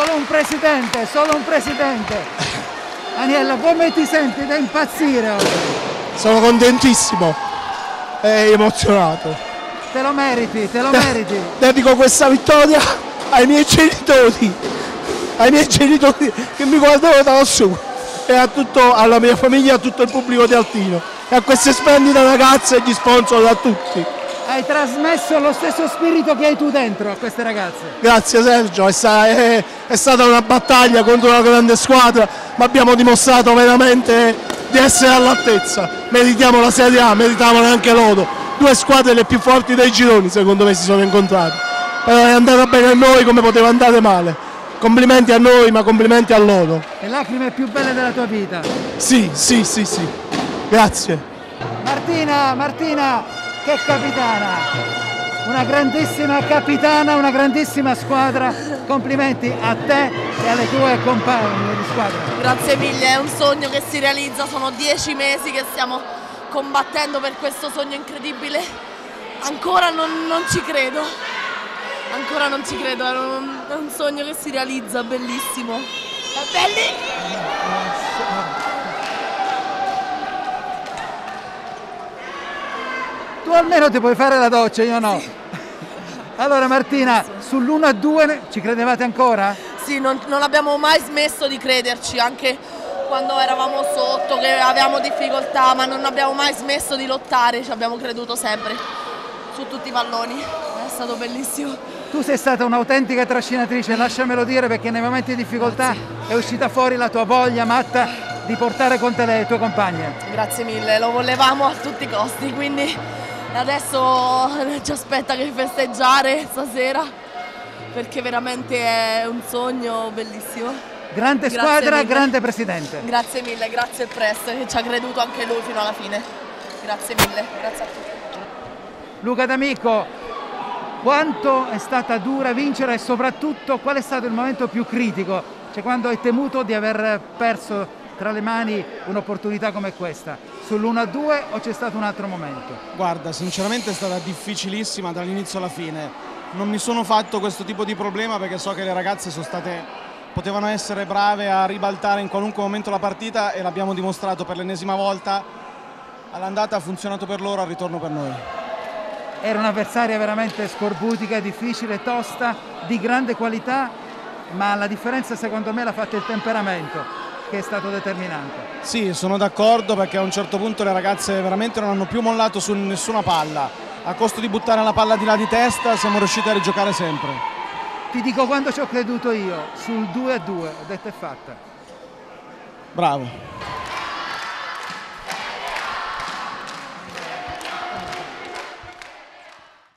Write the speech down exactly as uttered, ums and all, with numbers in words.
solo un presidente, solo un presidente. Aniello, come ti senti? Da impazzire oggi. Sono contentissimo e emozionato. Te lo meriti, te lo meriti. Dedico questa vittoria ai miei genitori, ai miei genitori che mi guardano da lassù e a tutto, alla mia famiglia, a tutto il pubblico di Altino e a queste splendide ragazze e gli sponsor, a tutti. Hai trasmesso lo stesso spirito che hai tu dentro a queste ragazze. Grazie Sergio, è, sta, è, è stata una battaglia contro una grande squadra, ma abbiamo dimostrato veramente di essere all'altezza. Meritiamo la Serie A, meritavano anche loro. Due squadre le più forti dei gironi secondo me si sono incontrate. Però è andata bene a noi come poteva andare male. Complimenti a noi, ma complimenti a loro. Le lacrime più belle della tua vita. Sì, sì, sì, sì. Grazie. Martina, Martina, che capitana! Una grandissima capitana, una grandissima squadra. Complimenti a te e alle tue compagne di squadra. Grazie mille, è un sogno che si realizza, sono dieci mesi che stiamo combattendo per questo sogno incredibile. Ancora non, non ci credo, ancora non ci credo, è un, è un sogno che si realizza, bellissimo. È bellissimo! Tu almeno ti puoi fare la doccia, io no. Sì. Allora Martina, sull'uno a due ci credevate ancora? Sì, non, non abbiamo mai smesso di crederci, anche quando eravamo sotto, che avevamo difficoltà, ma non abbiamo mai smesso di lottare, ci abbiamo creduto sempre, su tutti i palloni, è stato bellissimo. Tu sei stata un'autentica trascinatrice, lasciamelo dire, perché nei momenti di difficoltà Grazie. È uscita fuori la tua voglia matta di portare con te le tue compagne. Grazie mille, lo volevamo a tutti i costi, quindi adesso ci aspetta che festeggiare stasera, perché veramente è un sogno bellissimo. Grande Grazie squadra, mille. Grande presidente. Grazie mille, grazie al Press che ci ha creduto anche lui fino alla fine. Grazie mille, grazie a tutti. Luca D'Amico, quanto è stata dura vincere e soprattutto qual è stato il momento più critico? Cioè quando hai temuto di aver perso tra le mani un'opportunità come questa? Sull'uno a due o c'è stato un altro momento? Guarda, sinceramente è stata difficilissima dall'inizio alla fine. Non mi sono fatto questo tipo di problema perché so che le ragazze sono state, potevano essere brave a ribaltare in qualunque momento la partita e l'abbiamo dimostrato per l'ennesima volta. All'andata ha funzionato per loro, al ritorno per noi. Era un'avversaria veramente scorbutica, difficile, tosta, di grande qualità, ma la differenza secondo me l'ha fatta il temperamento, che è stato determinante. Sì, sono d'accordo, perché a un certo punto le ragazze veramente non hanno più mollato su nessuna palla. A costo di buttare la palla di là di testa siamo riusciti a rigiocare sempre. Ti dico quando ci ho creduto io, sul due a due, ho detto è fatta. Bravo.